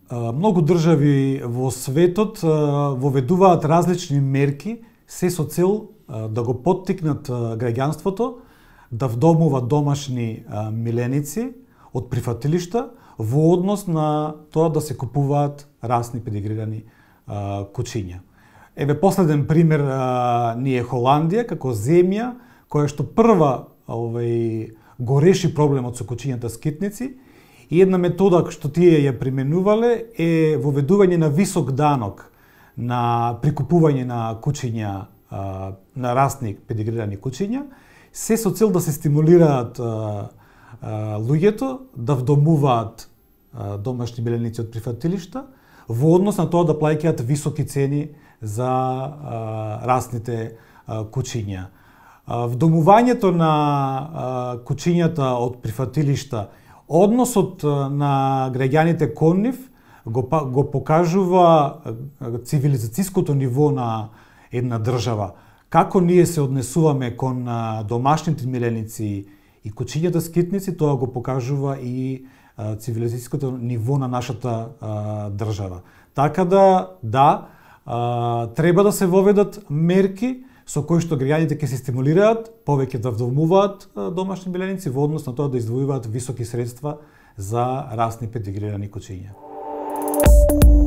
Многу држави во светот воведуваат различни мерки се со цел да го поттикнат граѓанството да вдомува домашни миленици од прифатилишта во однос на тоа да се купуваат расни педигрирани кучиња. Еве последен пример ни е Холандија како земја која што прва го реши проблемот со кучињата скитници. И една метода што тие ја применувале е воведување на висок данок на прикупување на кучиња, на расни педигрирани кучиња, се со цел да се стимулираат луѓето да вдомуваат домашни миленици од прифатилишта во однос на тоа да плаќаат високи цени за расните кучиња. Вдомувањето на кучињата од прифатилишта, односот на граѓаните кон нив го покажува цивилизацијското ниво на една држава. Како ние се однесуваме кон домашните миленици и кучињата скитници, тоа го покажува и цивилизацијското ниво на нашата држава. Така да, треба да се воведат мерки со кои што граѓаните ќе се стимулираат повеќе да вдомуваат домашни миленици во однос на тоа да издвојуваат високи средства за расни педигрирани кучиња.